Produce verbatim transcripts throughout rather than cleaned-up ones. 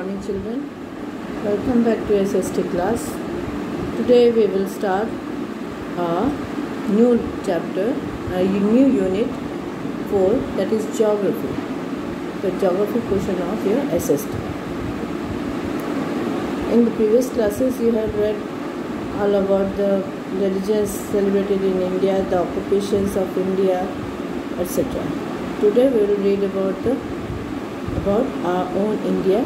morning, children. Welcome back to S S T class. Today we will start a new chapter, a new unit four, that is geography. The geography portion of your S S T. In the previous classes, you have read all about the religions celebrated in India, the occupations of India, et cetera. Today we will read about the about our own India.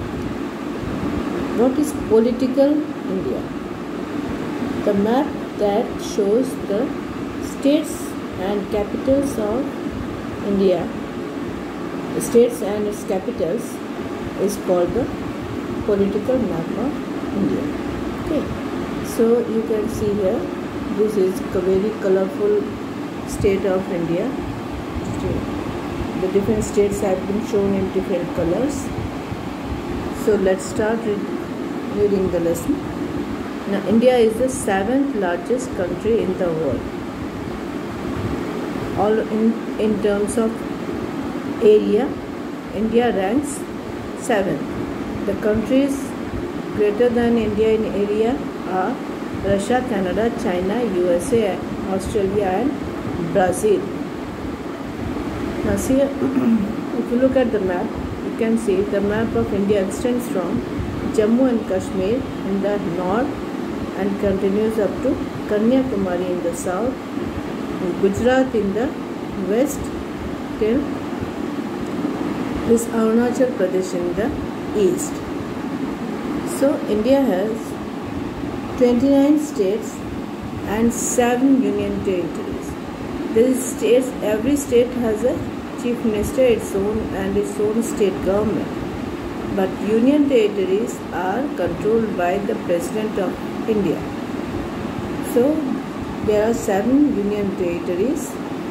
What is political India? The map that shows the states and capitals of India, the states and its capitals, is called the political map of India. Okay, so you can see here, this is a very colorful state of India. The different states have been shown in different colors. So let's start reading the lesson. Now, India is the seventh largest country in the world. All in, in terms of area, India ranks seventh. The countries greater than India in area are Russia, Canada, China, U S A, Australia and Brazil. Now see, if you look at the map, you can see the map of India extends from Jammu and Kashmir in the north and continues up to Kanyakumari in the south, and Gujarat in the west till this Arunachal Pradesh in the east. So India has twenty-nine states and seven union territories. These states, every state has a chief minister, its own and its own state government. But union territories are controlled by the President of India. So there are seven union territories,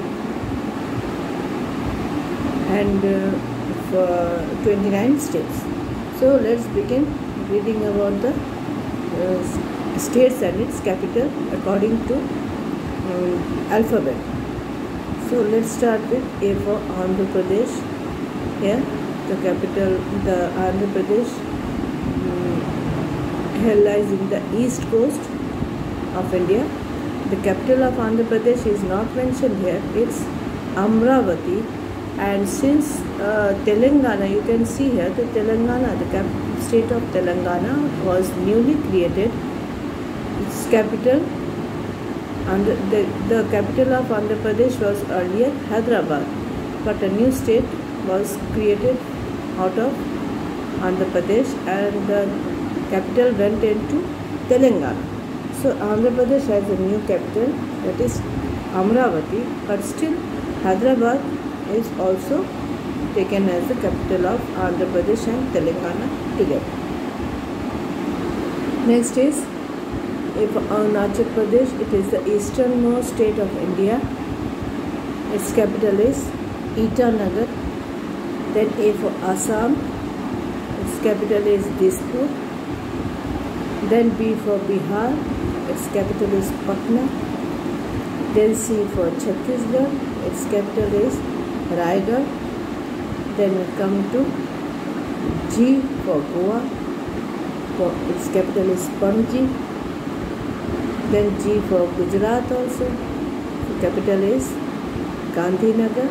and uh, for twenty-nine states. So let's begin reading about the uh, states and its capital according to um, alphabet. So let's start with A for Andhra Pradesh. Here the capital, the Andhra Pradesh, um, here lies in the east coast of India. The capital of Andhra Pradesh is not mentioned here. It's Amravati. And since uh, Telangana, you can see here the Telangana, the cap state of Telangana was newly created. Its capital, and the, the capital of Andhra Pradesh was earlier Hyderabad, but a new state was created out of Andhra Pradesh and the capital went into Telangana. So Andhra Pradesh has a new capital, that is Amravati, but still Hyderabad is also taken as the capital of Andhra Pradesh and Telangana together. Next is if Arunachal Pradesh, it is the easternmost state of India. Its capital is Itanagar. Then A for Assam, its capital is Dispur. Then B for Bihar, its capital is Patna. Then C for Chhattisgarh, its capital is Raigad. Then we come to G for Goa, for its capital is Panji. Then G for Gujarat also, the capital is Gandhinagar.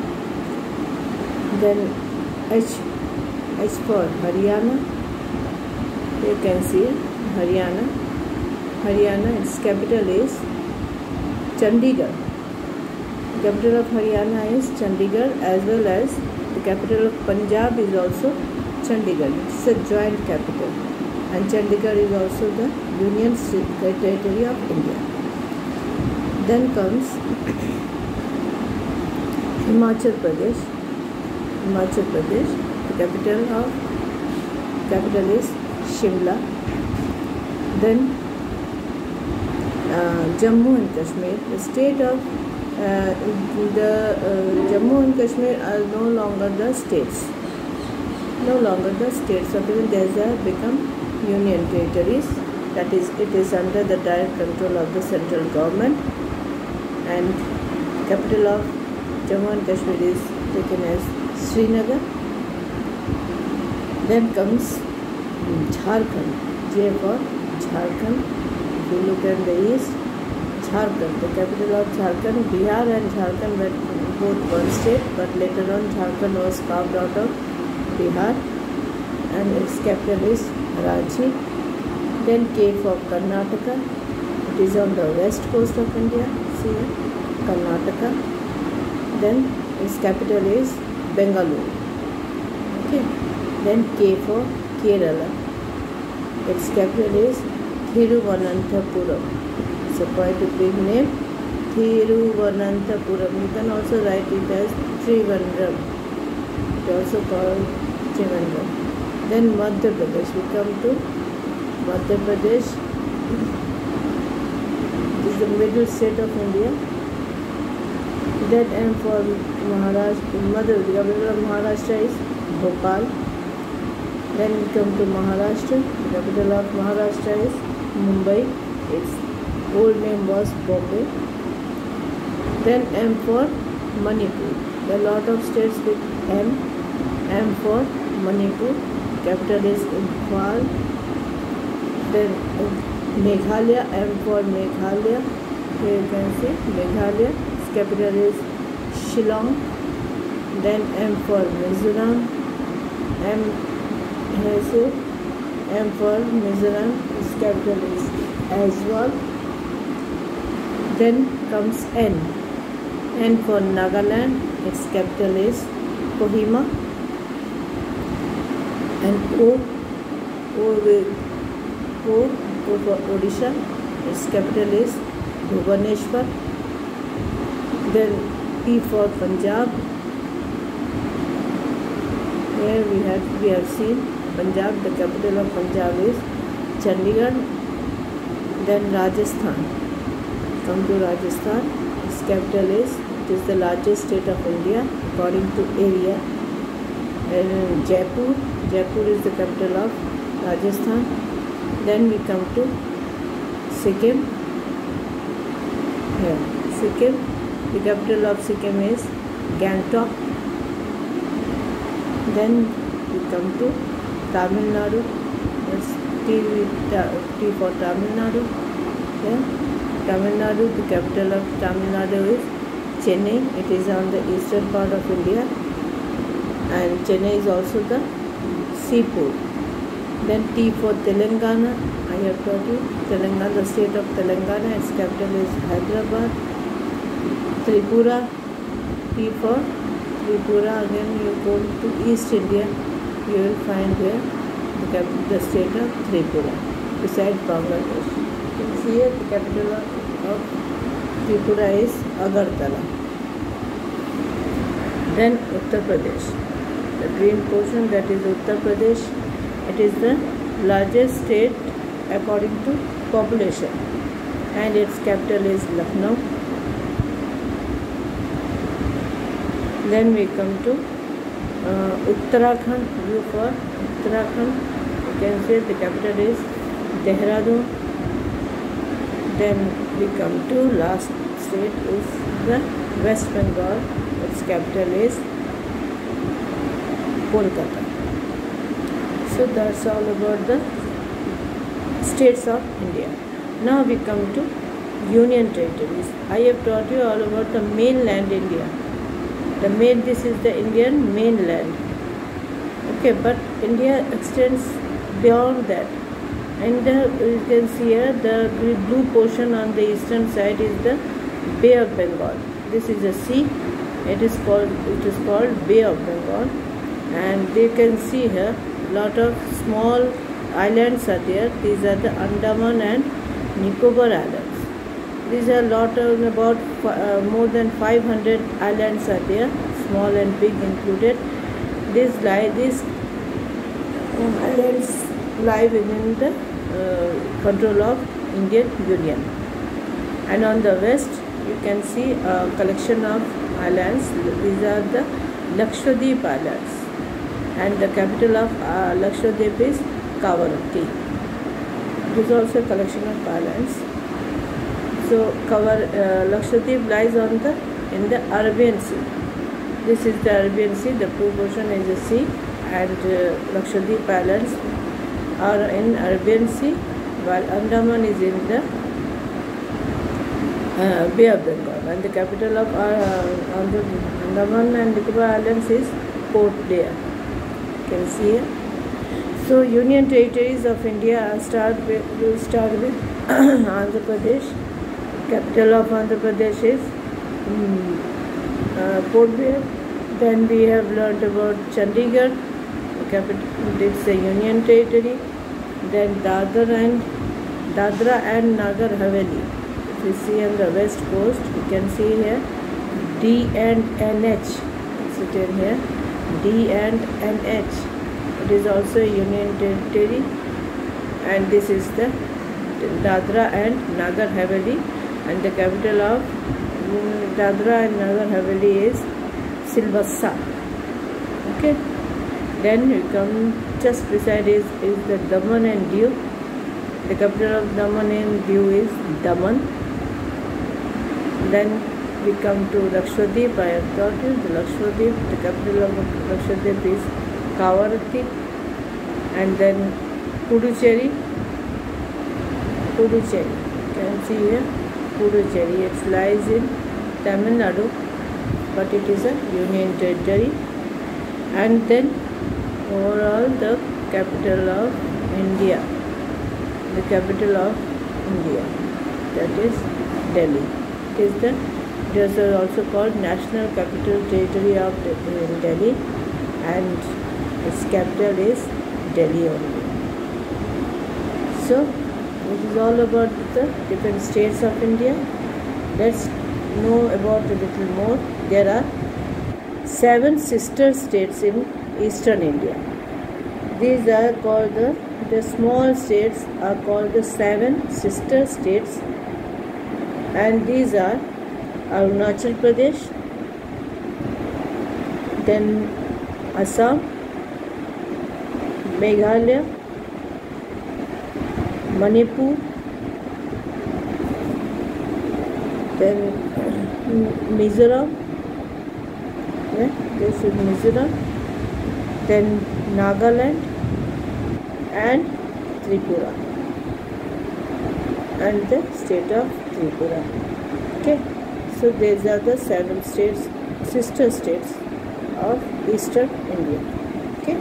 Then H, H for Haryana, you can see Haryana. Haryana, its capital is Chandigarh. The capital of Haryana is Chandigarh, as well as the capital of Punjab is also Chandigarh. It's a joint capital. And Chandigarh is also the union territory of India. Then comes Himachal Pradesh. Himachal Pradesh, the capital of capital is Shimla. Then uh, Jammu and Kashmir, the state of uh, the uh, Jammu and Kashmir are no longer the states. No longer the states of India. They have become union territories, that is, it is under the direct control of the central government, and capital of Jammu and Kashmir is taken as Srinagar. Then comes Jharkhand, J for Jharkhand. If you look at the east, Jharkhand, the capital of Jharkhand. Bihar and Jharkhand were both one state, but later on Jharkhand was carved out of Bihar, and its capital is Ranchi. Then K for Karnataka. It is on the west coast of India. See here, Karnataka. Then its capital is Bengaluru. Okay. Then K for Kerala. Its capital is Thiruvananthapuram. It's a quite a big name. Thiruvananthapuram. You can also write it as Trivandrum. It also called Trivandrum. Then Madhya Pradesh. We come to Madhya Pradesh. It is the middle state of India. Then M for Maharashtra. Madhya, the capital of Maharashtra is Bhopal. Then we come to Maharashtra. The capital of Maharashtra is Mumbai. Its old name was Bombay. Then M for Manipur. There are a lot of states with M. M for Manipur. Capital is Imphal. Then Meghalaya. M for Meghalaya. Here you can see Meghalaya. Its capital is Shillong. Then M for Mizoram. M Here say M for Mizoram, its capital is Aizawl. Then comes N. N for Nagaland, its capital is Kohima. And O, O, O, O for Odisha, its capital is Bhubaneswar. Then P for Punjab. Here we have we have seen Punjab, the capital of Punjab is Chandigarh. Then Rajasthan. Come to Rajasthan. Its capital is, it is the largest state of India according to area. And Jaipur. Jaipur is the capital of Rajasthan. Then we come to Sikkim. Here, Sikkim. The capital of Sikkim is Gangtok. Then we come to Tamil Nadu. That's T, T for Tamil Nadu. Yeah. Tamil Nadu, the capital of Tamil Nadu is Chennai. It is on the eastern part of India. And Chennai is also the seaport. Then T for Telangana. I have told you. Telangana, the state of Telangana, its capital is Hyderabad. Tripura. T for Tripura. Again you go to East India. You will find here the, the state of Tripura beside Bangladesh. You can see here the capital of Tripura is Agartala. Then Uttar Pradesh. The green portion, that is Uttar Pradesh. It is the largest state according to population and its capital is Lucknow. Then we come to uh, Uttarakhand. View for Uttarakhand. You can say the capital is Dehradun. Then we come to last state is the West Bengal. Its capital is Kolkata. So that's all about the states of India. Now we come to Union Territories. I have taught you all about the mainland India. The main, this is the Indian mainland. Okay, but India extends beyond that. And the, you can see here the blue portion on the eastern side is the Bay of Bengal. This is a sea. It is called it is called Bay of Bengal, and you can see here lot of small islands are there. These are the Andaman and Nicobar Islands. These are lot of about uh, more than five hundred islands are there, small and big included. These lie these islands lie within the uh, control of Indian Union. And on the west, you can see a collection of islands. These are the Lakshadweep Islands, and the capital of uh, Lakshadweep is Kavaratti. It is also a collection of islands. So, Kavar, uh, Lakshadweep lies on the in the Arabian Sea. This is the Arabian Sea. The blue portion is the sea, and uh, Lakshadweep Islands are in Arabian Sea, while Andaman is in the uh, Bay of Bengal, and the capital of uh, Andaman and Nicobar Islands is Port Blair. You can see here. So Union Territories of India start with, will start with Andhra Pradesh. Capital of Andhra Pradesh is um, uh, Port Blair. Then we have learned about Chandigarh. Capital, it's a Union Territory. Then Dadra and Dadra and Nagar Haveli. If you see on the west coast, you can see here D and N H. It's written here D and N H. It is also a Union Territory, and this is the Dadra and Nagar Haveli, and the capital of Dadra and Nagar Haveli is Silvassa. Okay. Then we come just beside is, is the Daman and Diu. The capital of Daman and Diu is Daman. Then we come to Lakshadweep. I have taught you the Lakshadweep. The capital of Lakshadweep is Kavaratti. And then Puducherry. Puducherry. You can see here Puducherry. It lies in Tamil Nadu, but it is a Union Territory. And then overall the capital of India, the capital of India, that is Delhi. It is the it is also called National Capital Territory of Delhi, and its capital is Delhi only. So this is all about the different states of India. Let's know about a little more. There are seven sister states in Eastern India. These are called the, the small states are called the seven sister states, and these are Arunachal Pradesh, then Assam, Meghalaya, Manipur, then Mizoram, yeah, this is Mizoram, then Nagaland and Tripura, and the state of Tripura. Okay, so these are the seven states, sister states of Eastern India. Okay,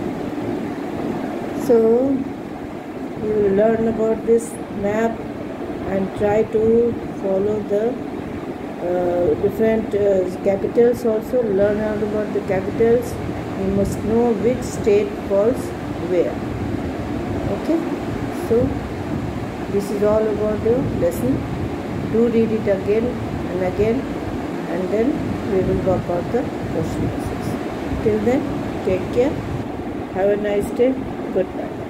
so you will learn about this map and try to follow the uh, different uh, capitals. Also learn out about the capitals. You must know which state falls where. Okay, so this is all about the lesson. Do read it again and again, and then we will work out the question answers. Till then, take care. Have a nice day. Goodbye.